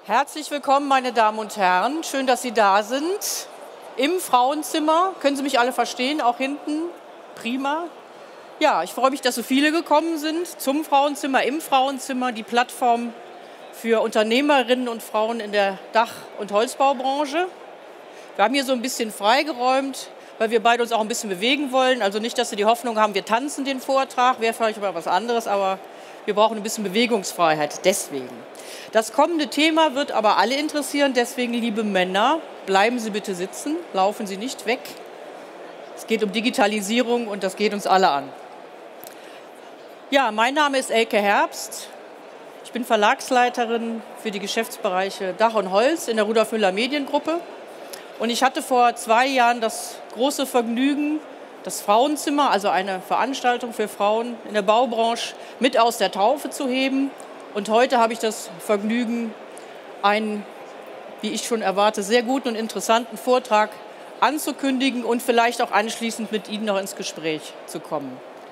Herzlich willkommen, meine Damen und Herren. Schön, dass Sie da sind. Im Frauenzimmer. Können Sie mich alle verstehen? Auch hinten? Prima. Ja, ich freue mich, dass so viele gekommen sind zum Frauenzimmer, im Frauenzimmer, die Plattform für Unternehmerinnen und Frauen in der Dach- und Holzbaubranche. Wir haben hier so ein bisschen freigeräumt, weil wir beide uns auch ein bisschen bewegen wollen. Also nicht, dass Sie die Hoffnung haben, wir tanzen den Vortrag, wäre vielleicht mal was anderes, aber wir brauchen ein bisschen Bewegungsfreiheit, deswegen. Das kommende Thema wird aber alle interessieren, deswegen, liebe Männer, bleiben Sie bitte sitzen, laufen Sie nicht weg. Es geht um Digitalisierung und das geht uns alle an. Ja, mein Name ist Elke Herbst. Ich bin Verlagsleiterin für die Geschäftsbereiche Dach und Holz in der Rudolf Müller Mediengruppe. Und ich hatte vor 2 Jahren das große Vergnügen, das Frauenzimmer, also eine Veranstaltung für Frauen in der Baubranche, mit aus der Taufe zu heben. Und heute habe ich das Vergnügen, einen, wie ich schon erwarte, sehr guten und interessanten Vortrag anzukündigen und vielleicht auch anschließend mit Ihnen noch ins Gespräch zu kommen.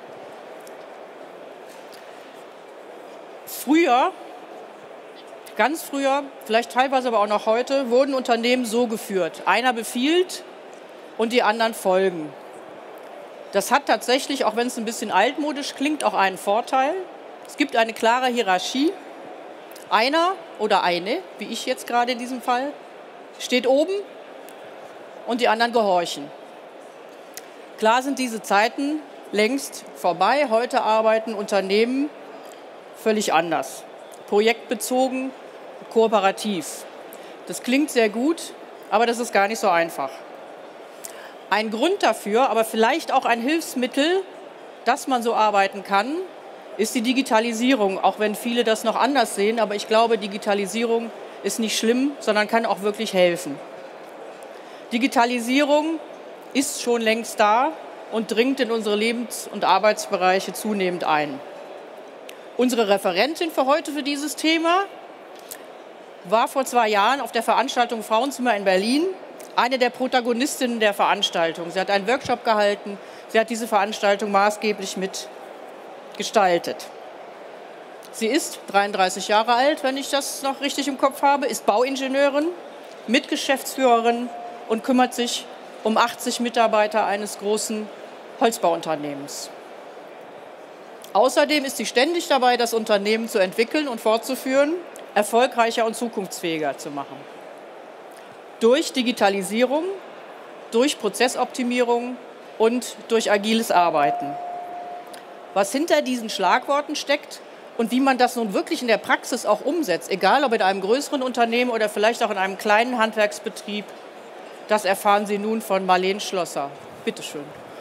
Früher, ganz früher, vielleicht teilweise aber auch noch heute, wurden Unternehmen so geführt. Einer befiehlt und die anderen folgen. Das hat tatsächlich, auch wenn es ein bisschen altmodisch klingt, auch einen Vorteil. Es gibt eine klare Hierarchie. Einer oder eine, wie ich jetzt gerade in diesem Fall, steht oben und die anderen gehorchen. Klar sind diese Zeiten längst vorbei. Heute arbeiten Unternehmen völlig anders. Projektbezogen, kooperativ. Das klingt sehr gut, aber das ist gar nicht so einfach. Ein Grund dafür, aber vielleicht auch ein Hilfsmittel, dass man so arbeiten kann, ist die Digitalisierung. Auch wenn viele das noch anders sehen, aber ich glaube, Digitalisierung ist nicht schlimm, sondern kann auch wirklich helfen. Digitalisierung ist schon längst da und dringt in unsere Lebens- und Arbeitsbereiche zunehmend ein. Unsere Referentin für heute für dieses Thema war vor 2 Jahren auf der Veranstaltung Frauenzimmer in Berlin eine der Protagonistinnen der Veranstaltung. Sie hat einen Workshop gehalten, sie hat diese Veranstaltung maßgeblich mitgestaltet. Sie ist 33 Jahre alt, wenn ich das noch richtig im Kopf habe, ist Bauingenieurin, Mitgeschäftsführerin und kümmert sich um 80 Mitarbeiter eines großen Holzbauunternehmens. Außerdem ist sie ständig dabei, das Unternehmen zu entwickeln und fortzuführen, erfolgreicher und zukunftsfähiger zu machen. Durch Digitalisierung, durch Prozessoptimierung und durch agiles Arbeiten. Was hinter diesen Schlagworten steckt und wie man das nun wirklich in der Praxis auch umsetzt, egal ob in einem größeren Unternehmen oder vielleicht auch in einem kleinen Handwerksbetrieb, das erfahren Sie nun von Marlene Schlosser. Bitte schön.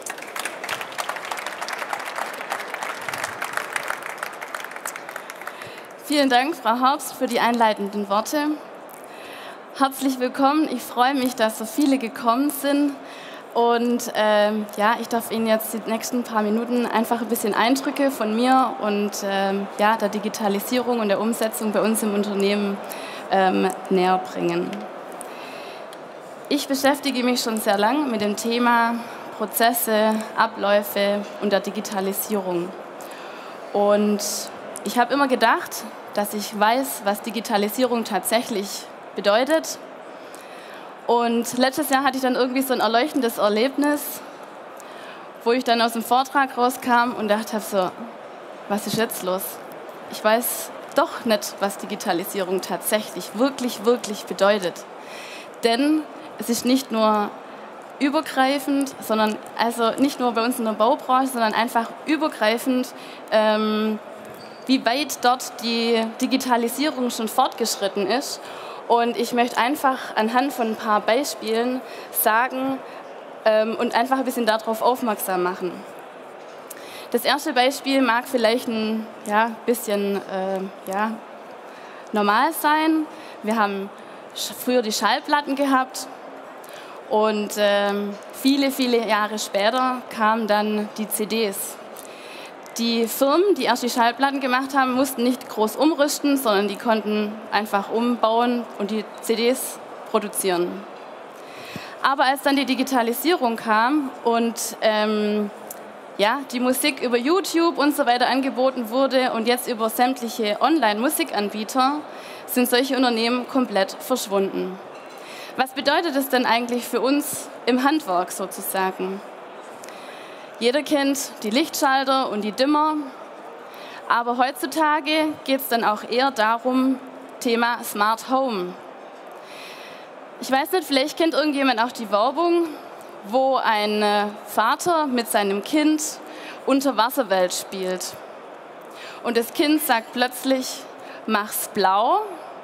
Vielen Dank, Frau Herbst, für die einleitenden Worte. Herzlich willkommen. Ich freue mich, dass so viele gekommen sind. Und ich darf Ihnen jetzt die nächsten paar Minuten einfach ein bisschen Eindrücke von mir und der Digitalisierung und der Umsetzung bei uns im Unternehmen näher bringen. Ich beschäftige mich schon sehr lang mit dem Thema Prozesse, Abläufe und der Digitalisierung. Und ich habe immer gedacht, dass ich weiß, was Digitalisierung tatsächlich bedeutet. Und letztes Jahr hatte ich dann irgendwie so ein erleuchtendes Erlebnis, wo ich dann aus dem Vortrag rauskam und dachte so, was ist jetzt los? Ich weiß doch nicht, was Digitalisierung tatsächlich wirklich bedeutet. Denn es ist nicht nur übergreifend, sondern also nicht nur bei uns in der Baubranche, sondern einfach übergreifend, wie weit dort die Digitalisierung schon fortgeschritten ist. Und ich möchte einfach anhand von ein paar Beispielen sagen und einfach ein bisschen darauf aufmerksam machen. Das erste Beispiel mag vielleicht ein bisschen normal sein. Wir haben früher die Schallplatten gehabt und viele Jahre später kamen dann die CDs. Die Firmen, die erst die Schallplatten gemacht haben, mussten nicht groß umrüsten, sondern die konnten einfach umbauen und die CDs produzieren. Aber als dann die Digitalisierung kam und ja, die Musik über YouTube und so weiter angeboten wurde und jetzt über sämtliche Online-Musikanbieter, sind solche Unternehmen komplett verschwunden. Was bedeutet es denn eigentlich für uns im Handwerk sozusagen? Jeder kennt die Lichtschalter und die Dimmer, aber heutzutage geht es dann auch eher darum, Thema Smart Home. Ich weiß nicht, vielleicht kennt irgendjemand auch die Werbung, wo ein Vater mit seinem Kind Unterwasserwelt spielt. Und das Kind sagt plötzlich, mach's blau.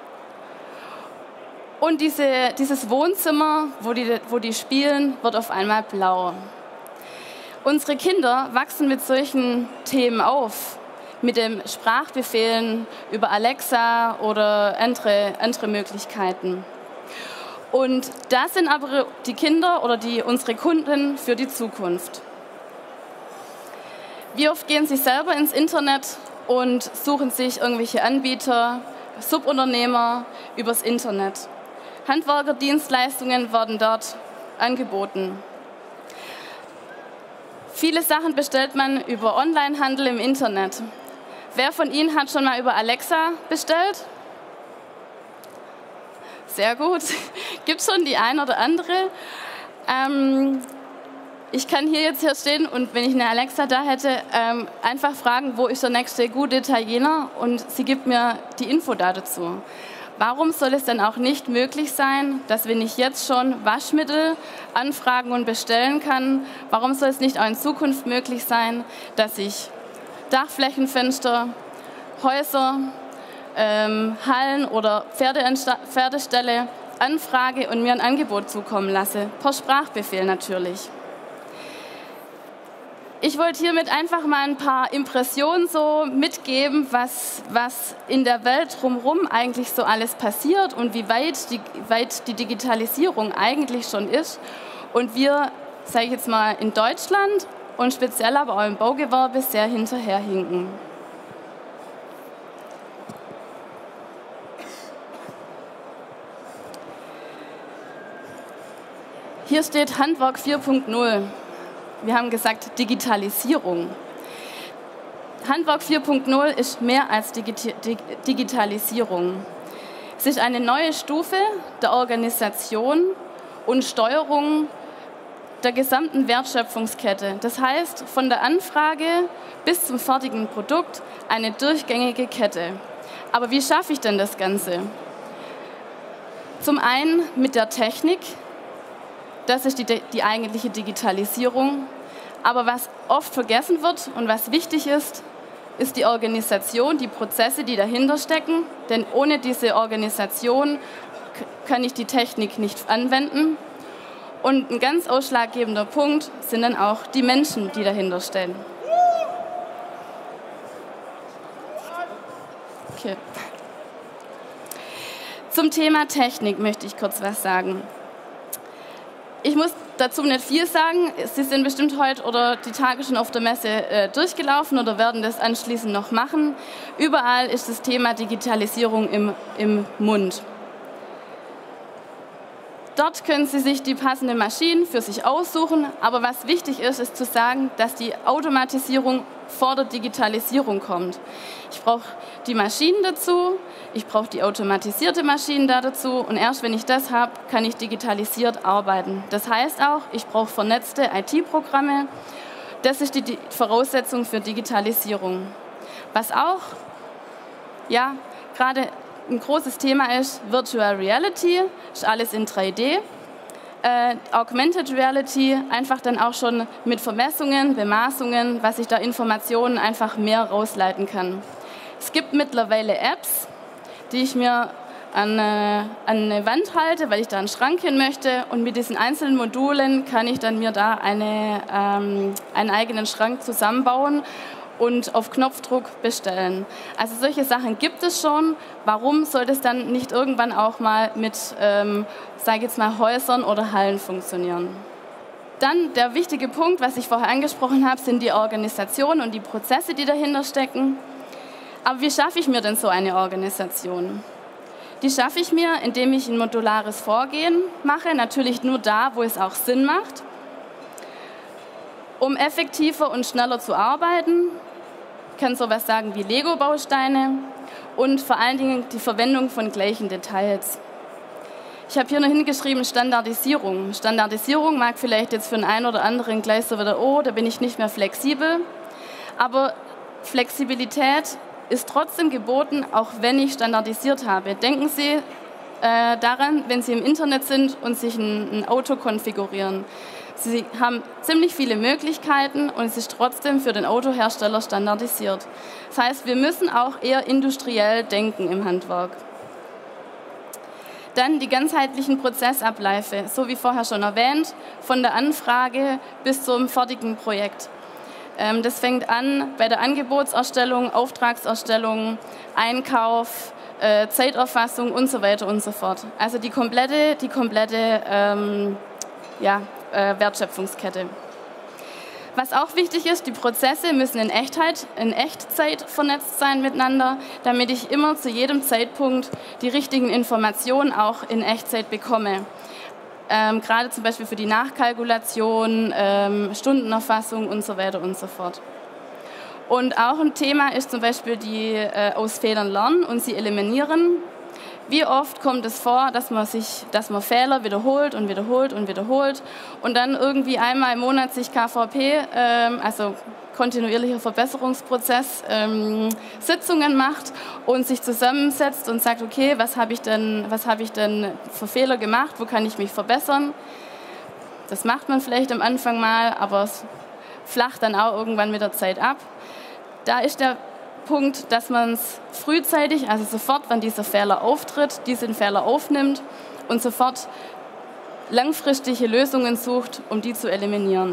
Und dieses Wohnzimmer, wo die spielen, wird auf einmal blau. Unsere Kinder wachsen mit solchen Themen auf, mit den Sprachbefehlen über Alexa oder andere Möglichkeiten. Und das sind aber die Kinder oder unsere Kunden für die Zukunft. Wie oft gehen sie selber ins Internet und suchen sich irgendwelche Anbieter, Subunternehmer übers Internet. Handwerkerdienstleistungen werden dort angeboten. Viele Sachen bestellt man über Onlinehandel im Internet. Wer von Ihnen hat schon mal über Alexa bestellt? Sehr gut. Gibt es schon die ein oder andere? Ich kann hier stehen und wenn ich eine Alexa da hätte, einfach fragen, wo ist der nächste gute Italiener und sie gibt mir die Info dazu. Warum soll es denn auch nicht möglich sein, dass wenn ich jetzt schon Waschmittel anfragen und bestellen kann, warum soll es nicht auch in Zukunft möglich sein, dass ich Dachflächenfenster, Häuser, Hallen oder Pferdeställe anfrage und mir ein Angebot zukommen lasse, per Sprachbefehl natürlich. Ich wollte hiermit einfach mal ein paar Impressionen so mitgeben, was in der Welt drumherum eigentlich so alles passiert und wie weit die Digitalisierung eigentlich schon ist. Und wir, sage ich jetzt mal, in Deutschland und speziell aber auch im Baugewerbe sehr hinterherhinken. Hier steht Handwerk 4.0. Wir haben gesagt Digitalisierung. Handwerk 4.0 ist mehr als Digitalisierung. Es ist eine neue Stufe der Organisation und Steuerung der gesamten Wertschöpfungskette. Das heißt, von der Anfrage bis zum fertigen Produkt eine durchgängige Kette. Aber wie schaffe ich denn das Ganze? Zum einen mit der Technik. Das ist die eigentliche Digitalisierung. Aber was oft vergessen wird und was wichtig ist, ist die Organisation, die Prozesse, die dahinter stecken. Denn ohne diese Organisation kann ich die Technik nicht anwenden. Und ein ganz ausschlaggebender Punkt sind dann auch die Menschen, die dahinter stehen. Okay. Zum Thema Technik möchte ich kurz was sagen. Ich muss dazu nicht viel sagen. Sie sind bestimmt heute oder die Tage schon auf der Messe durchgelaufen oder werden das anschließend noch machen. Überall ist das Thema Digitalisierung im Mund. Dort können Sie sich die passenden Maschinen für sich aussuchen. Aber was wichtig ist, ist zu sagen, dass die Automatisierung vor der Digitalisierung kommt. Ich brauche die Maschinen dazu, ich brauche die automatisierte Maschinen dazu und erst wenn ich das habe, kann ich digitalisiert arbeiten. Das heißt auch, ich brauche vernetzte IT-Programme. Das ist die Voraussetzung für Digitalisierung. Was auch, ja, gerade ein großes Thema ist, Virtual Reality, ist alles in 3D. Augmented Reality, einfach dann auch schon mit Vermessungen, Bemaßungen, was ich da Informationen einfach mehr rausleiten kann. Es gibt mittlerweile Apps, die ich mir an eine Wand halte, weil ich da einen Schrank hin möchte und mit diesen einzelnen Modulen kann ich dann mir da einen eigenen Schrank zusammenbauen und auf Knopfdruck bestellen. Also solche Sachen gibt es schon. Warum sollte es dann nicht irgendwann auch mal mit, sage ich jetzt mal, Häusern oder Hallen funktionieren? Dann der wichtige Punkt, was ich vorher angesprochen habe, sind die Organisationen und die Prozesse, die dahinter stecken. Aber wie schaffe ich mir denn so eine Organisation? Die schaffe ich mir, indem ich ein modulares Vorgehen mache, natürlich nur da, wo es auch Sinn macht. Um effektiver und schneller zu arbeiten, kann sowas sagen wie Lego-Bausteine und vor allen Dingen die Verwendung von gleichen Details. Ich habe hier noch hingeschrieben Standardisierung. Standardisierung mag vielleicht jetzt für den einen oder anderen gleich so wieder, oh, da bin ich nicht mehr flexibel. Aber Flexibilität ist trotzdem geboten, auch wenn ich standardisiert habe. Denken Sie daran, wenn Sie im Internet sind und sich ein Auto konfigurieren. Sie haben ziemlich viele Möglichkeiten und es ist trotzdem für den Autohersteller standardisiert. Das heißt, wir müssen auch eher industriell denken im Handwerk. Dann die ganzheitlichen Prozessabläufe, so wie vorher schon erwähnt, von der Anfrage bis zum fertigen Projekt. Das fängt an bei der Angebotserstellung, Auftragserstellung, Einkauf, Zeiterfassung und so weiter und so fort. Also die komplette Wertschöpfungskette. Was auch wichtig ist, die Prozesse müssen in Echtzeit vernetzt sein miteinander, damit ich immer zu jedem Zeitpunkt die richtigen Informationen auch in Echtzeit bekomme. Gerade zum Beispiel für die Nachkalkulation, Stundenerfassung und so weiter und so fort. Und auch ein Thema ist zum Beispiel aus Fehlern lernen und sie eliminieren. Wie oft kommt es vor, dass man Fehler wiederholt und wiederholt und wiederholt und dann irgendwie einmal im Monat sich KVP, also kontinuierlicher Verbesserungsprozess, Sitzungen macht und sich zusammensetzt und sagt, okay, was habe ich denn für Fehler gemacht, wo kann ich mich verbessern? Das macht man vielleicht am Anfang mal, aber es flacht dann auch irgendwann mit der Zeit ab. Da ist der Punkt, dass man es frühzeitig, also sofort, wenn dieser Fehler auftritt, diesen Fehler aufnimmt und sofort langfristige Lösungen sucht, um die zu eliminieren.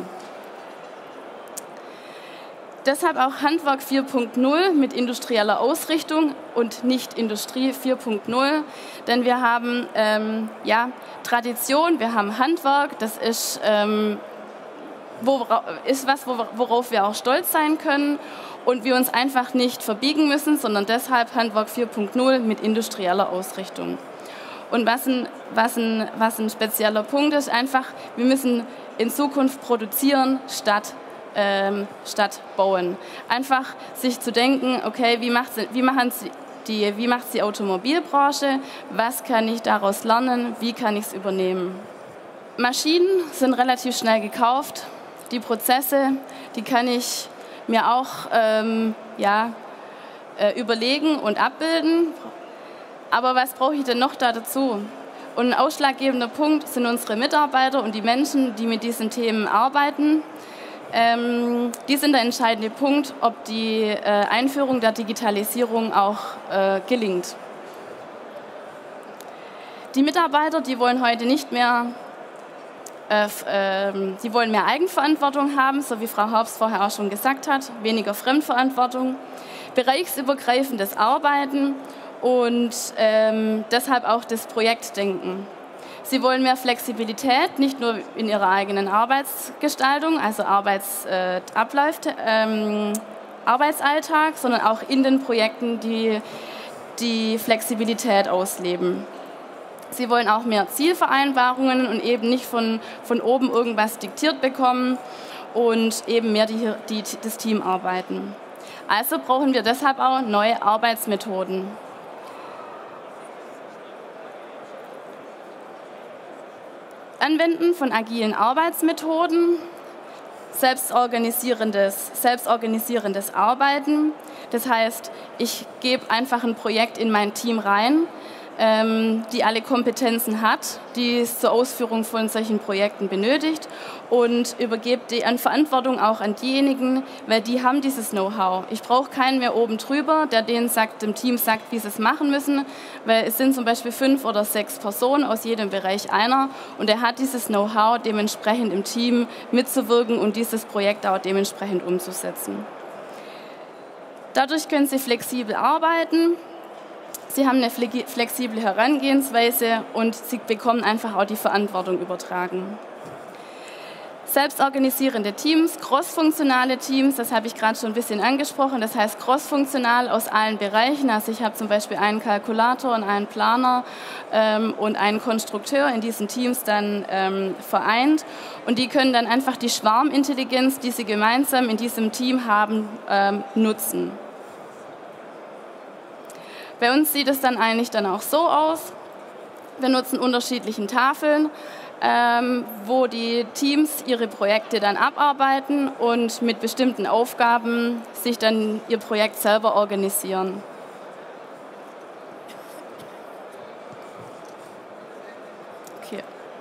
Deshalb auch Handwerk 4.0 mit industrieller Ausrichtung und nicht Industrie 4.0, denn wir haben Tradition, wir haben Handwerk, das ist worauf wir auch stolz sein können und wir uns einfach nicht verbiegen müssen, sondern deshalb Handwerk 4.0 mit industrieller Ausrichtung. Und was ein spezieller Punkt ist, einfach, wir müssen in Zukunft produzieren statt bauen. Einfach sich zu denken, okay, wie macht die Automobilbranche, was kann ich daraus lernen, wie kann ich es übernehmen. Maschinen sind relativ schnell gekauft, die Prozesse, die kann ich mir auch überlegen und abbilden. Aber was brauche ich denn noch dazu? Und ein ausschlaggebender Punkt sind unsere Mitarbeiter und die Menschen, die mit diesen Themen arbeiten. Die sind der entscheidende Punkt, ob die Einführung der Digitalisierung auch gelingt. Die Mitarbeiter, die wollen heute nicht mehr, die wollen mehr Eigenverantwortung haben, so wie Frau Herbst vorher auch schon gesagt hat, weniger Fremdverantwortung, bereichsübergreifendes Arbeiten und deshalb auch das Projektdenken. Sie wollen mehr Flexibilität, nicht nur in ihrer eigenen Arbeitsgestaltung, also Arbeitsalltag, sondern auch in den Projekten, die Flexibilität ausleben. Sie wollen auch mehr Zielvereinbarungen und eben nicht von oben irgendwas diktiert bekommen und eben mehr das Team arbeiten. Also brauchen wir deshalb auch neue Arbeitsmethoden. Anwenden von agilen Arbeitsmethoden, selbstorganisierendes Arbeiten. Das heißt, ich gebe einfach ein Projekt in mein Team rein, die alle Kompetenzen hat, die es zur Ausführung von solchen Projekten benötigt und übergebe die Verantwortung auch an diejenigen, weil die haben dieses Know-how. Ich brauche keinen mehr oben drüber, der dem Team sagt, wie sie es machen müssen, weil es sind zum Beispiel 5 oder 6 Personen aus jedem Bereich einer und er hat dieses Know-how, dementsprechend im Team mitzuwirken und dieses Projekt auch dementsprechend umzusetzen. Dadurch können sie flexibel arbeiten. Sie haben eine flexible Herangehensweise und sie bekommen einfach auch die Verantwortung übertragen. Selbstorganisierende Teams, crossfunktionale Teams, das habe ich gerade schon ein bisschen angesprochen, das heißt crossfunktional aus allen Bereichen. Also ich habe zum Beispiel einen Kalkulator und einen Planer und einen Konstrukteur in diesen Teams dann vereint. Und die können dann einfach die Schwarmintelligenz, die sie gemeinsam in diesem Team haben, nutzen. Bei uns sieht es dann eigentlich dann auch so aus. Wir nutzen unterschiedliche Tafeln, wo die Teams ihre Projekte dann abarbeiten und mit bestimmten Aufgaben sich dann ihr Projekt selber organisieren. Okay.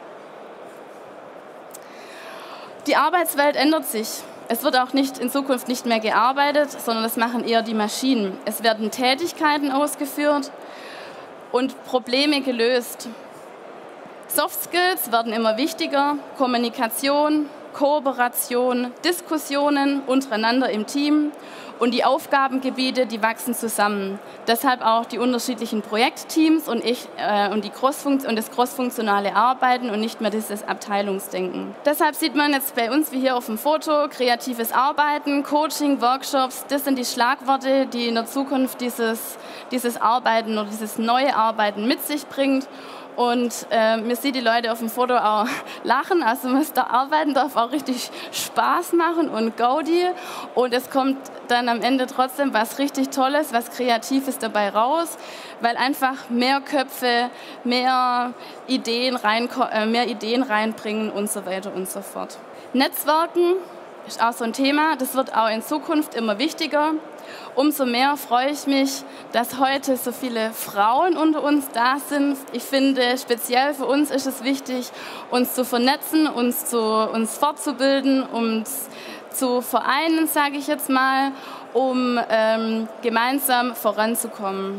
Die Arbeitswelt ändert sich. Es wird auch in Zukunft nicht mehr gearbeitet, sondern das machen eher die Maschinen. Es werden Tätigkeiten ausgeführt und Probleme gelöst. Soft Skills werden immer wichtiger, Kommunikation, Kooperation, Diskussionen untereinander im Team und die Aufgabengebiete, die wachsen zusammen. Deshalb auch die unterschiedlichen Projektteams und das crossfunktionale Arbeiten und nicht mehr dieses Abteilungsdenken. Deshalb sieht man jetzt bei uns wie hier auf dem Foto kreatives Arbeiten, Coaching, Workshops, das sind die Schlagworte, die in der Zukunft dieses Arbeiten oder dieses neue Arbeiten mit sich bringt. Und mir sieht die Leute auf dem Foto auch lachen, also Arbeiten darf auch richtig Spaß machen und Gaudi. Und es kommt dann am Ende trotzdem was richtig Tolles, was Kreatives dabei raus, weil einfach mehr Köpfe, mehr Ideen reinbringen und so weiter und so fort. Netzwerken ist auch so ein Thema, das wird auch in Zukunft immer wichtiger. Umso mehr freue ich mich, dass heute so viele Frauen unter uns da sind. Ich finde, speziell für uns ist es wichtig, uns zu vernetzen, uns fortzubilden, uns zu vereinen, sage ich jetzt mal, um gemeinsam voranzukommen.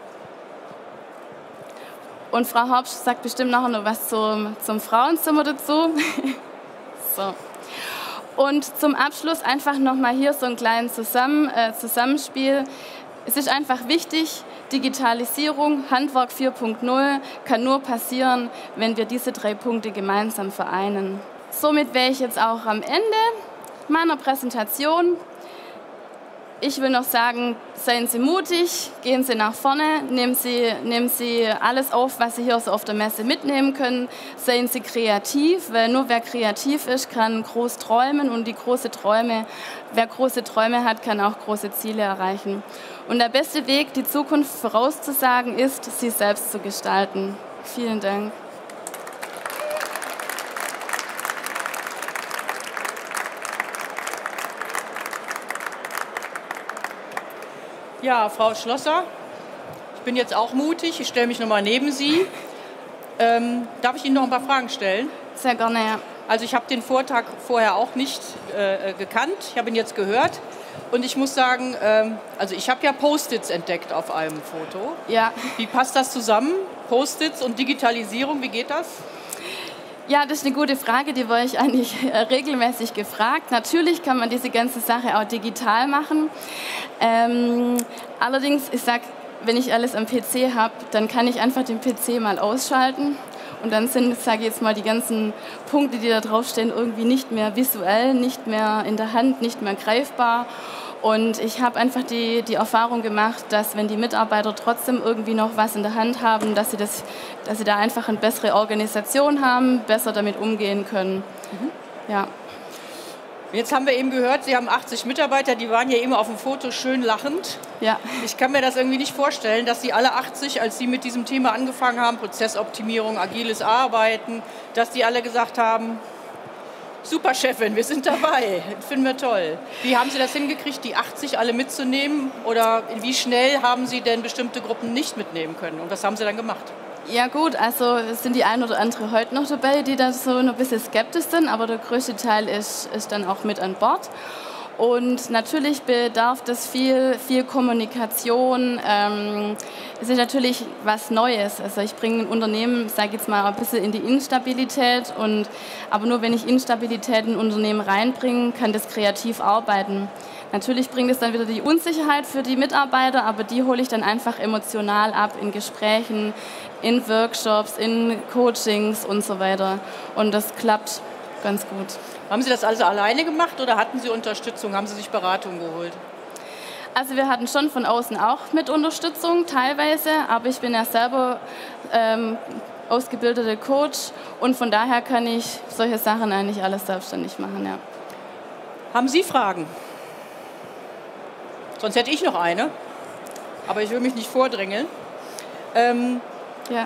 Und Frau Herbst sagt bestimmt nachher noch was zum Frauenzimmer dazu. So. Und zum Abschluss einfach nochmal hier so ein kleines Zusammenspiel. Es ist einfach wichtig, Digitalisierung, Handwerk 4.0 kann nur passieren, wenn wir diese 3 Punkte gemeinsam vereinen. Somit wäre ich jetzt auch am Ende meiner Präsentation. Ich will noch sagen, seien Sie mutig, gehen Sie nach vorne, nehmen Sie alles auf, was Sie hier so auf der Messe mitnehmen können. Seien Sie kreativ, weil nur wer kreativ ist, kann groß träumen und wer große Träume hat, kann auch große Ziele erreichen. Und der beste Weg, die Zukunft vorauszusagen, ist, sie selbst zu gestalten. Vielen Dank. Ja, Frau Schlosser, ich bin jetzt auch mutig, ich stelle mich nochmal neben Sie. Darf ich Ihnen noch ein paar Fragen stellen? Sehr gerne, ja. Also ich habe den Vortrag vorher auch nicht gekannt, ich habe ihn jetzt gehört und ich muss sagen, also ich habe ja Post-its entdeckt auf einem Foto. Ja. Wie passt das zusammen? Post-its und Digitalisierung, wie geht das? Ja, das ist eine gute Frage, die wurde ich eigentlich regelmäßig gefragt. Natürlich kann man diese ganze Sache auch digital machen. Allerdings, ich sage, wenn ich alles am PC habe, dann kann ich einfach den PC mal ausschalten. Und dann sind, sage ich jetzt mal, die ganzen Punkte, die da draufstehen, irgendwie nicht mehr visuell, nicht mehr in der Hand, nicht mehr greifbar. Und ich habe einfach die Erfahrung gemacht, dass wenn die Mitarbeiter trotzdem irgendwie noch was in der Hand haben, dass sie da einfach eine bessere Organisation haben, besser damit umgehen können. Ja. Jetzt haben wir eben gehört, Sie haben 80 Mitarbeiter, die waren ja immer auf dem Foto schön lachend. Ja. Ich kann mir das irgendwie nicht vorstellen, dass Sie alle 80, als Sie mit diesem Thema angefangen haben, Prozessoptimierung, agiles Arbeiten, dass die alle gesagt haben, super Chefin, wir sind dabei, finden wir toll. Wie haben Sie das hingekriegt, die 80 alle mitzunehmen? Oder wie schnell haben Sie denn bestimmte Gruppen nicht mitnehmen können? Und was haben Sie dann gemacht? Ja gut, also es sind die ein oder andere heute noch dabei, die da so ein bisschen skeptisch sind, aber der größte Teil ist dann auch mit an Bord. Und natürlich bedarf das viel Kommunikation. Es ist natürlich was Neues. Also ich bringe ein Unternehmen, sage ich jetzt mal, ein bisschen in die Instabilität. Aber nur wenn ich Instabilität in ein Unternehmen reinbringe, kann das kreativ arbeiten. Natürlich bringt es dann wieder die Unsicherheit für die Mitarbeiter, aber die hole ich dann einfach emotional ab in Gesprächen, in Workshops, in Coachings und so weiter. Und das klappt ganz gut. Haben Sie das also alleine gemacht oder hatten Sie Unterstützung? Haben Sie sich Beratung geholt? Also wir hatten schon von außen auch mit Unterstützung teilweise, aber ich bin ja selber ausgebildeter Coach und von daher kann ich solche Sachen eigentlich alles selbstständig machen. Ja. Haben Sie Fragen? Sonst hätte ich noch eine, aber ich will mich nicht vordrängeln. Ja.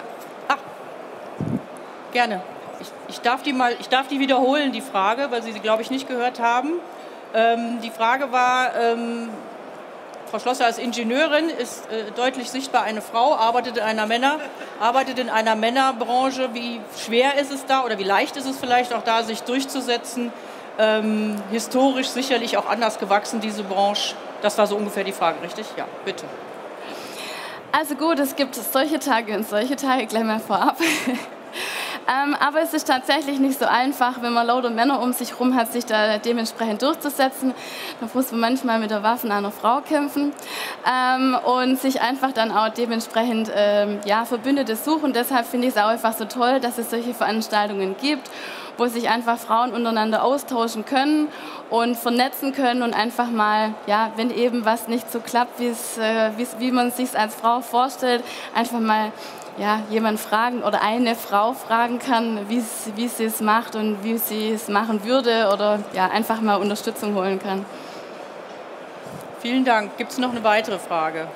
Gerne. Ich darf die wiederholen, die Frage, weil Sie sie, glaube ich, nicht gehört haben. Die Frage war, Frau Schlosser als Ingenieurin ist deutlich sichtbar eine Frau, arbeitet in einer Männerbranche. Wie schwer ist es da oder wie leicht ist es vielleicht auch da, sich durchzusetzen? Historisch sicherlich auch anders gewachsen, diese Branche. Das war so ungefähr die Frage, richtig? Ja, bitte. Also gut, es gibt solche Tage und solche Tage, gleich mal vorab. Aber es ist tatsächlich nicht so einfach, wenn man lauter Männer um sich herum hat, sich da dementsprechend durchzusetzen. Da muss man manchmal mit der Waffe einer Frau kämpfen und sich einfach dann auch dementsprechend Verbündete suchen. Deshalb finde ich es auch einfach so toll, dass es solche Veranstaltungen gibt, wo sich einfach Frauen untereinander austauschen können und vernetzen können und einfach mal, ja, wenn eben was nicht so klappt, wie man es sich als Frau vorstellt, einfach mal jemand fragen oder eine Frau fragen kann, wie sie es macht und wie sie es machen würde oder einfach mal Unterstützung holen kann. Vielen Dank. Gibt es noch eine weitere Frage?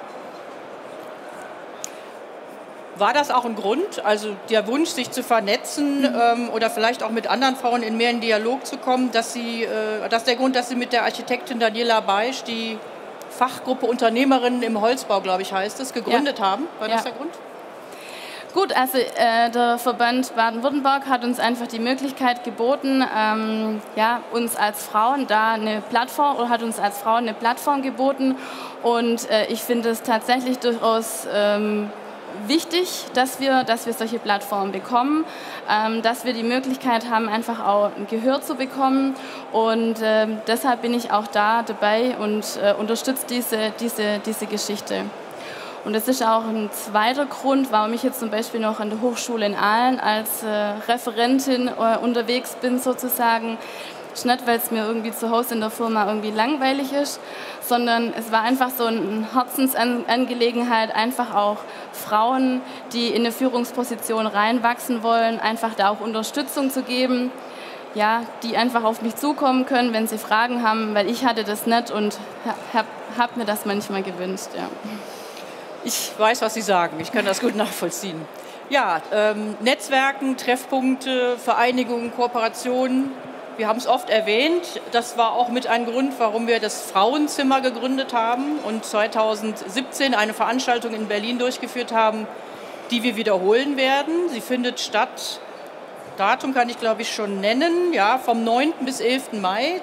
War das auch ein Grund, also der Wunsch, sich zu vernetzen oder vielleicht auch mit anderen Frauen in mehr in Dialog zu kommen, das der Grund, dass Sie mit der Architektin Daniela Beisch die Fachgruppe Unternehmerinnen im Holzbau, glaube ich, heißt es, gegründet haben? War das der Grund? Gut, also der Verband Baden-Württemberg hat uns einfach die Möglichkeit geboten, uns als Frauen da eine Plattform oder hat uns als Frauen eine Plattform geboten und ich finde es tatsächlich durchaus wichtig, dass wir solche Plattformen bekommen, dass wir die Möglichkeit haben, einfach auch ein Gehör zu bekommen und deshalb bin ich auch da dabei und unterstütze diese Geschichte. Und das ist auch ein zweiter Grund, warum ich jetzt zum Beispiel noch an der Hochschule in Aalen als Referentin unterwegs bin sozusagen. Nicht, weil es mir irgendwie zu Hause in der Firma irgendwie langweilig ist, sondern es war einfach so eine Herzensangelegenheit, einfach auch Frauen, die in eine Führungsposition reinwachsen wollen, einfach da auch Unterstützung zu geben, die einfach auf mich zukommen können, wenn sie Fragen haben, weil ich hatte das nicht und hab mir das manchmal gewünscht. Ja. Ich weiß, was Sie sagen. Ich kann das gut nachvollziehen. Ja, Netzwerken, Treffpunkte, Vereinigungen, Kooperationen. Wir haben es oft erwähnt. Das war auch mit ein Grund, warum wir das Frauenzimmer gegründet haben und 2017 eine Veranstaltung in Berlin durchgeführt haben, die wir wiederholen werden. Sie findet statt, Datum kann ich glaube ich schon nennen, vom 9. bis 11. Mai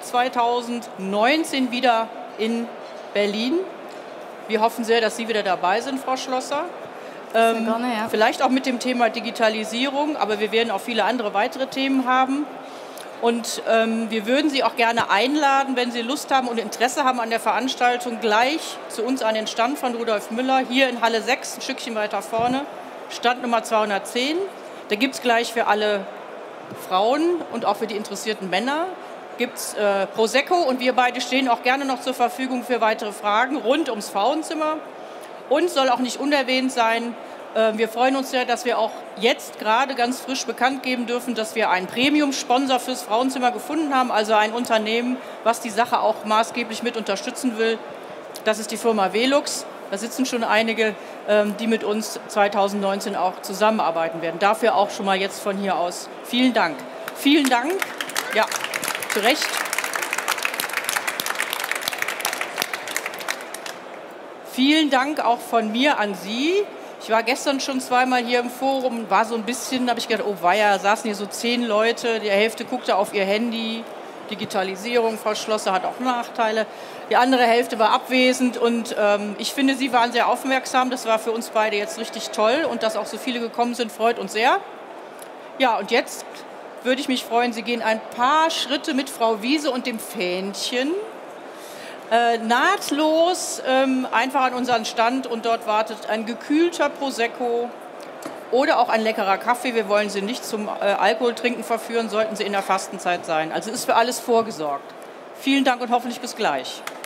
2019 wieder in Berlin. Wir hoffen sehr, dass Sie wieder dabei sind, Frau Schlosser. Sehr gerne, ja. Vielleicht auch mit dem Thema Digitalisierung, aber wir werden auch viele andere weitere Themen haben. Und wir würden Sie auch gerne einladen, wenn Sie Lust haben und Interesse haben an der Veranstaltung, gleich zu uns an den Stand von Rudolf Müller, hier in Halle 6, ein Stückchen weiter vorne, Stand Nummer 210. Da gibt es gleich für alle Frauen und auch für die interessierten Männer gibt es Prosecco und wir beide stehen auch gerne noch zur Verfügung für weitere Fragen rund ums Frauenzimmer. Und soll auch nicht unerwähnt sein, wir freuen uns sehr, dass wir auch jetzt gerade ganz frisch bekannt geben dürfen, dass wir einen Premium-Sponsor fürs Frauenzimmer gefunden haben, also ein Unternehmen, was die Sache auch maßgeblich mit unterstützen will. Das ist die Firma Velux. Da sitzen schon einige, die mit uns 2019 auch zusammenarbeiten werden. Dafür auch schon mal jetzt von hier aus vielen Dank. Vielen Dank. Ja. Zu Recht. Vielen Dank auch von mir an Sie. Ich war gestern schon zweimal hier im Forum, war so ein bisschen, habe ich gedacht, oh weia, saßen hier so 10 Leute, die Hälfte guckte auf ihr Handy, Digitalisierung, Frau Schlosser hat auch Nachteile, die andere Hälfte war abwesend und ich finde, Sie waren sehr aufmerksam, das war für uns beide jetzt richtig toll und dass auch so viele gekommen sind, freut uns sehr. Ja, und jetzt würde ich mich freuen, Sie gehen ein paar Schritte mit Frau Wiese und dem Fähnchen nahtlos einfach an unseren Stand und dort wartet ein gekühlter Prosecco oder auch ein leckerer Kaffee. Wir wollen Sie nicht zum Alkoholtrinken verführen, sollten Sie in der Fastenzeit sein. Also ist für alles vorgesorgt. Vielen Dank und hoffentlich bis gleich.